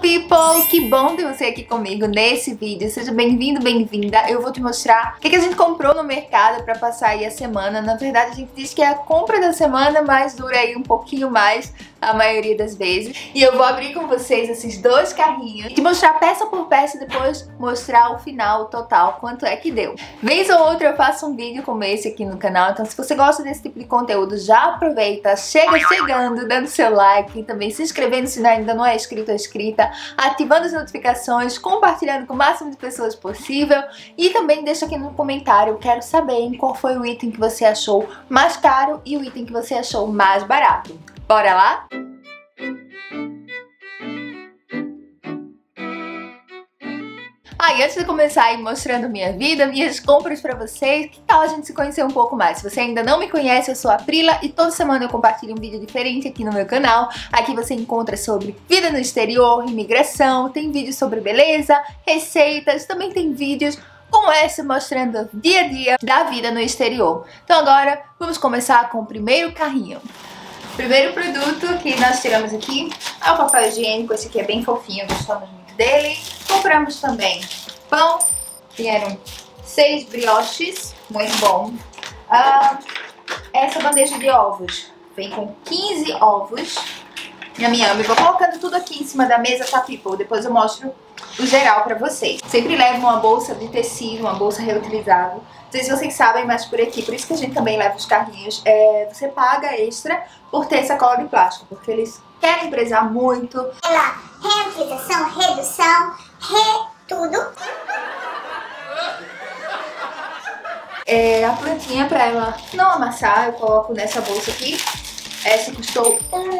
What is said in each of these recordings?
people! Que bom ter você aqui comigo nesse vídeo. Seja bem-vindo, bem-vinda. Eu vou te mostrar o que a gente comprou no mercado pra passar aí a semana. Na verdade, a gente diz que é a compra da semana, mas dura aí um pouquinho mais a maioria das vezes. E eu vou abrir com vocês esses dois carrinhos e te mostrar peça por peça e depois mostrar o final, o total, quanto é que deu. Vez ou outra eu faço um vídeo como esse aqui no canal, então se você gosta desse tipo de conteúdo, já aproveita, chega chegando, dando seu like, também se inscrevendo se ainda não é inscrito ou inscrita, ativando as notificações, compartilhando com o máximo de pessoas possível e também deixa aqui no comentário, eu quero saber qual foi o item que você achou mais caro e o item que você achou mais barato. Bora lá? E antes de começar aí mostrando minha vida, minhas compras pra vocês, que tal a gente se conhecer um pouco mais? Se você ainda não me conhece, eu sou a Prila e toda semana eu compartilho um vídeo diferente aqui no meu canal. Aqui você encontra sobre vida no exterior, imigração, tem vídeos sobre beleza, receitas, também tem vídeos como esse mostrando o dia a dia da vida no exterior. Então agora vamos começar com o primeiro carrinho. O primeiro produto que nós tiramos aqui é o papel higiênico, esse aqui é bem fofinho, gostamos muito dele. Compramos também pão, vieram 6 brioches, muito bom. Essa bandeja de ovos, vem com 15 ovos. Minha ame, vou colocando tudo aqui em cima da mesa, tá, people? Depois eu mostro o geral pra vocês. Sempre levo uma bolsa de tecido, uma bolsa reutilizável. Não sei se vocês sabem, mas por aqui, por isso que a gente também leva os carrinhos, você paga extra por ter sacola de plástico, porque eles querem prezar muito pela reutilização, redução, tudo. A plantinha pra ela não amassar, eu coloco nessa bolsa aqui. Essa custou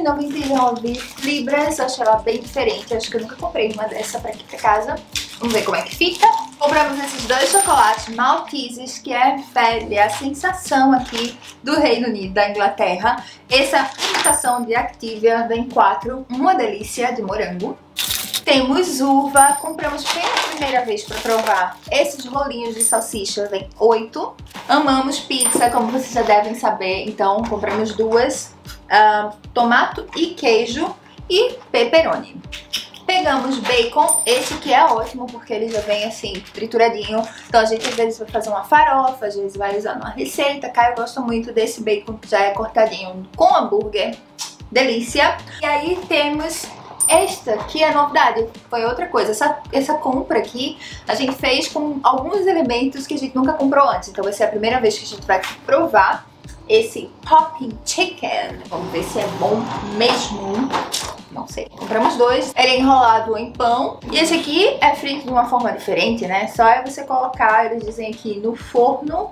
1,99 libras, acho ela bem diferente, acho que eu nunca comprei uma dessa pra aqui pra casa. Vamos ver como é que fica. Compramos esses dois chocolates Maltesers, que é a sensação aqui do Reino Unido, da Inglaterra. Essa imitação de Activia vem 4, uma delícia de morango. Temos uva, compramos pela primeira vez para provar esses rolinhos de salsicha, vem 8. Amamos pizza, como vocês já devem saber, então compramos 2, tomato e queijo e pepperoni. Pegamos bacon, esse aqui é ótimo porque ele já vem assim trituradinho, então a gente às vezes vai fazer uma farofa, às vezes vai usar uma receita. Caio gosta muito desse bacon que já é cortadinho com hambúrguer, delícia. E aí temos esta que é novidade, foi outra coisa, essa compra aqui a gente fez com alguns elementos que a gente nunca comprou antes, então vai ser a primeira vez que a gente vai provar esse popping chicken. Vamos ver se é bom mesmo. Não sei. Compramos 2. Ele é enrolado em pão. E esse aqui é frito de uma forma diferente, né? Só é você colocar, eles dizem aqui, no forno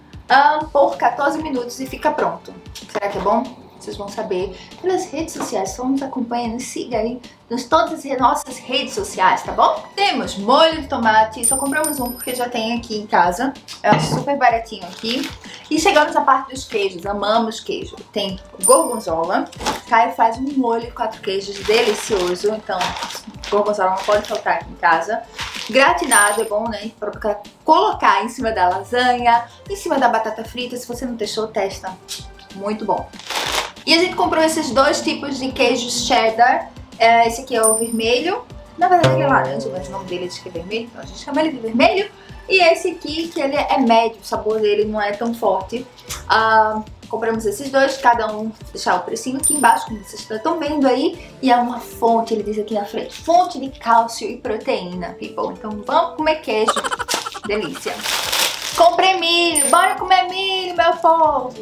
por 14 minutos e fica pronto. Será que é bom? Vocês vão saber pelas redes sociais. Só nos acompanha, nos siga aí nas todas as nossas redes sociais, tá bom? Temos molho de tomate. Só compramos um porque já tem aqui em casa. É super baratinho aqui. E chegamos à parte dos queijos. Amamos queijo. Tem gorgonzola. Caio faz um molho 4 queijos delicioso. Então, gorgonzola não pode faltar aqui em casa. Gratinado é bom, né? Pra colocar em cima da lasanha, em cima da batata frita. Se você não testou, testa. Muito bom. E a gente comprou esses 2 tipos de queijos cheddar. Esse aqui é o vermelho. Na verdade ele é laranja, mas o nome dele diz que é vermelho, então a gente chama ele de vermelho. E esse aqui, que ele é médio, o sabor dele não é tão forte. Compramos esses 2, cada um, vou deixar o precinho aqui embaixo, como vocês estão vendo aí. E é uma fonte, ele diz aqui na frente, fonte de cálcio e proteína, people. Então vamos comer queijo, delícia. Comprei milho, bora comer milho, meu povo!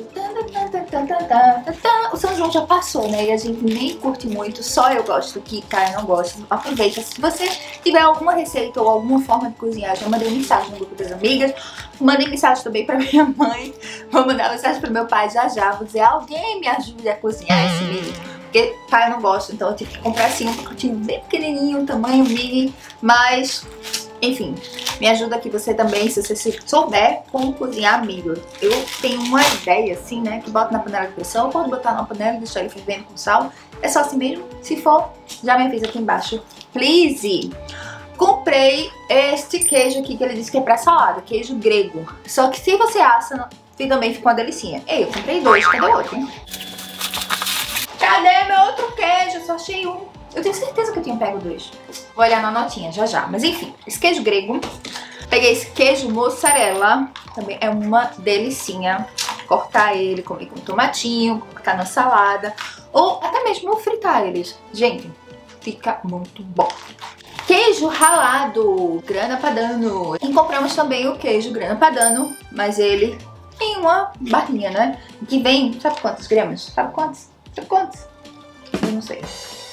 O São João já passou, né? E a gente nem curte muito, só eu gosto aqui, cara, não gosto. Aproveita, se você tiver alguma receita ou alguma forma de cozinhar, já mandei mensagem no grupo das amigas, mandei mensagem também pra minha mãe, vou mandar mensagem pro meu pai já, vou dizer, alguém me ajude a cozinhar esse milho. Porque pai não gosta, então eu tive que comprar assim um pacotinho bem pequenininho, tamanho mini, mas... Enfim, me ajuda aqui você também, se você souber como cozinhar milho. Eu tenho uma ideia assim, né, que boto na panela de pressão, eu posso botar na panela e deixar ele fervendo com sal. É só assim mesmo, se for, já me avisa aqui embaixo, please. Comprei este queijo aqui que ele disse que é pra salada, queijo grego. Só que se você assa, também fica uma delicinha. Ei, eu comprei 2, cadê o outro? Cadê meu outro queijo? Eu só achei um. Eu tenho certeza que eu tinha pego 2. Vou olhar na notinha já já. Mas enfim, esse queijo grego. Peguei esse queijo mozzarella. Também é uma delicinha. Cortar ele, comer com tomatinho, colocar na salada. Ou até mesmo fritar eles. Gente, fica muito bom. Queijo ralado, grana padano. E compramos também o queijo grana padano, mas ele em uma barrinha, né? Que vem, sabe quantas gramas? Sabe quantos? Sabe quantos? Eu não sei.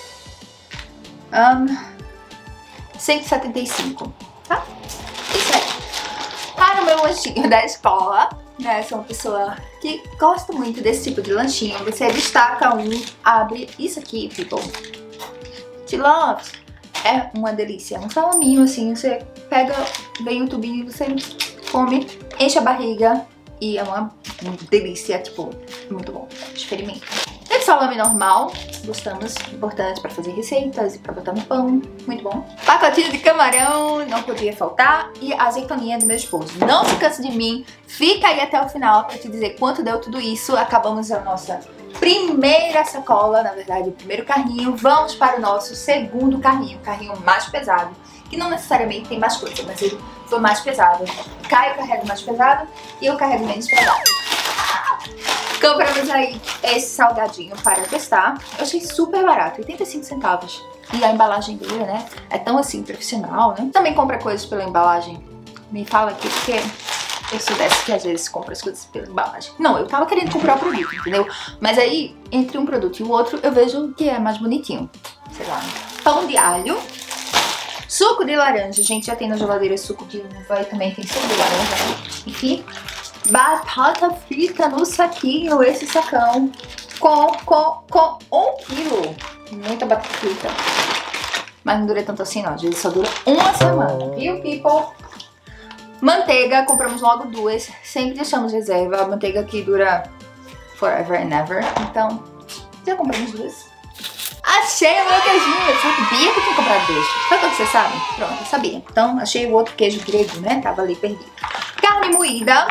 175, tá? Isso aí. Para o meu lanchinho da escola, né? Sou uma pessoa que gosta muito desse tipo de lanchinho. Você destaca um, abre isso aqui, people. Te love. É uma delícia, um salaminho assim, você pega, vem o tubinho, você come, enche a barriga e é uma delícia, tipo, muito bom, experimenta. Tem salame normal, gostamos, importante pra fazer receitas e pra botar no pão, muito bom. Pacotinho de camarão, não podia faltar, e a azeitoninha do meu esposo. Não se canse de mim, fica aí até o final pra te dizer quanto deu tudo isso. Acabamos a nossa primeira sacola, na verdade o primeiro carrinho. Vamos para o nosso segundo carrinho, o carrinho mais pesado, que não necessariamente tem mais coisa, mas ele foi mais pesado. Caio carrega mais pesado e eu carrego menos pesado. Compramos aí esse salgadinho para testar. Eu achei super barato, 85 centavos. E a embalagem dele, né, é tão assim profissional, né? Também compra coisas pela embalagem. Me fala aqui porque eu soubesse que às vezes compra as coisas pela embalagem. Não, eu tava querendo comprar o produto, entendeu? Mas aí, entre um produto e o outro, eu vejo que é mais bonitinho. Sei lá. Pão de alho. Suco de laranja. Gente, já tem na geladeira suco de uva e também tem suco de laranja. Enfim. Batata frita no saquinho. Esse sacão. Com 1 quilo. Muita batata frita. Mas não dura tanto assim não. Às vezes só dura uma semana. Viu, people? Manteiga, compramos logo 2, sempre deixamos reserva, a manteiga aqui dura forever and ever, então já compramos 2. Achei o meu queijinho, eu sabia que eu tinha comprado 2, sabe quando você sabe? Pronto, eu sabia, então achei o outro queijo grego, né, tava ali perdido. Carne moída,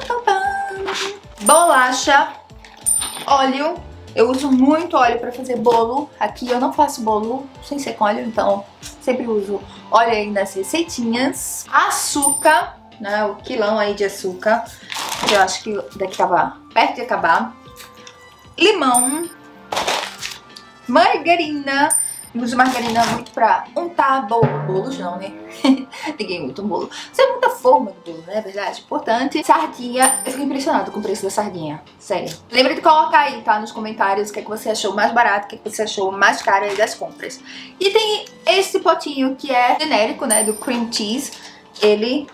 bolacha, óleo, eu uso muito óleo pra fazer bolo, aqui eu não faço bolo sem ser com óleo, então sempre uso óleo aí nas receitinhas. Açúcar, né, o quilão aí de açúcar, que eu acho que daqui tava perto de acabar. Limão, margarina, eu uso margarina muito pra untar bolos não, né? Ninguém unta um bolo. Você muita forma do bolo, não é verdade? Importante. Sardinha, eu fico impressionada com o preço da sardinha, sério. Lembra de colocar aí, tá, nos comentários o que é que você achou mais barato, o que é que você achou mais caro aí das compras. E tem esse potinho que é genérico, né, do cream cheese. Ele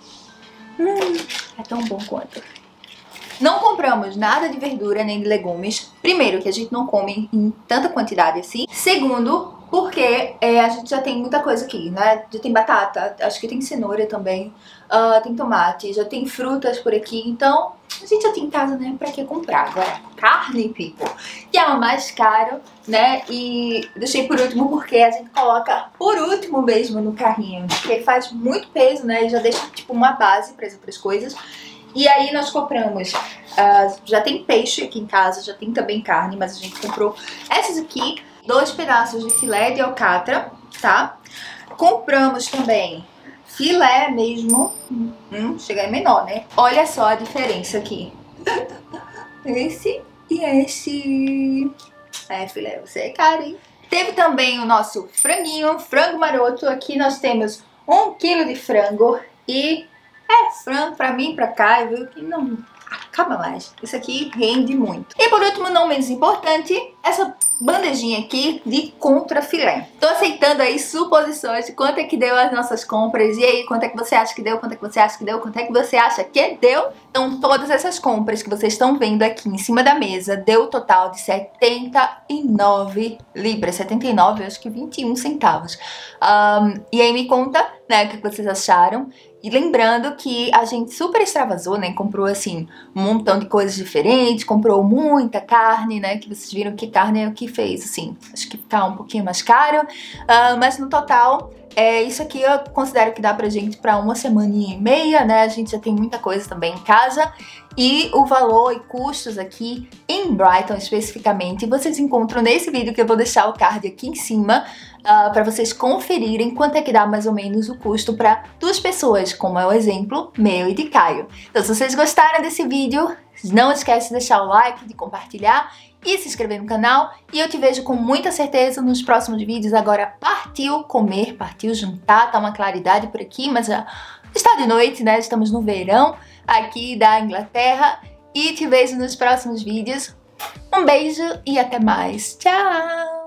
é tão bom quanto. Não compramos nada de verdura nem de legumes. Primeiro, que a gente não come em tanta quantidade assim. Segundo, porque a gente já tem muita coisa aqui, né? Já tem batata, acho que tem cenoura também, tem tomate, já tem frutas por aqui. Então, a gente já tem em casa, né? Pra que comprar? Agora, carne, people, que é o mais caro, né? E deixei por último porque a gente coloca por último mesmo no carrinho. Porque faz muito peso, né? E já deixa, tipo, uma base para as outras coisas. E aí nós compramos, já tem peixe aqui em casa, já tem também carne, mas a gente comprou essas aqui, 2 pedaços de filé de alcatra, tá? Compramos também filé mesmo, chega aí menor, né? Olha só a diferença aqui. Esse e esse. Filé, você é caro, hein? Teve também o nosso franguinho, frango maroto. Aqui nós temos 1 quilo de frango e... frango pra mim, pra cá, viu que não acaba mais. Isso aqui rende muito. E por último, não menos importante, essa bandejinha aqui de contrafilé. Tô aceitando aí suposições de quanto é que deu as nossas compras. E aí, quanto é que você acha que deu? Quanto é que você acha que deu? Quanto é que você acha que deu? Então, todas essas compras que vocês estão vendo aqui em cima da mesa deu o total de 79 libras. 79, eu acho que 21 centavos. E aí me conta, né, o que vocês acharam. E lembrando que a gente super extravasou, né? Comprou, assim, um montão de coisas diferentes. Comprou muita carne, né? Que vocês viram que carne é o que fez, assim, acho que tá um pouquinho mais caro, mas no total, isso aqui eu considero que dá pra gente pra 1,5 semanas, né? A gente já tem muita coisa também em casa. E o valor e custos aqui em Brighton especificamente, vocês encontram nesse vídeo que eu vou deixar o card aqui em cima, para vocês conferirem quanto é que dá mais ou menos o custo para 2 pessoas, como é o exemplo meu e de Caio. Então, se vocês gostaram desse vídeo, não esquece de deixar o like, de compartilhar e se inscrever no canal. E eu te vejo com muita certeza nos próximos vídeos. Agora partiu comer, partiu jantar, tá uma claridade por aqui, mas já está de noite, né? Estamos no verão aqui da Inglaterra. E te vejo nos próximos vídeos. Um beijo e até mais. Tchau!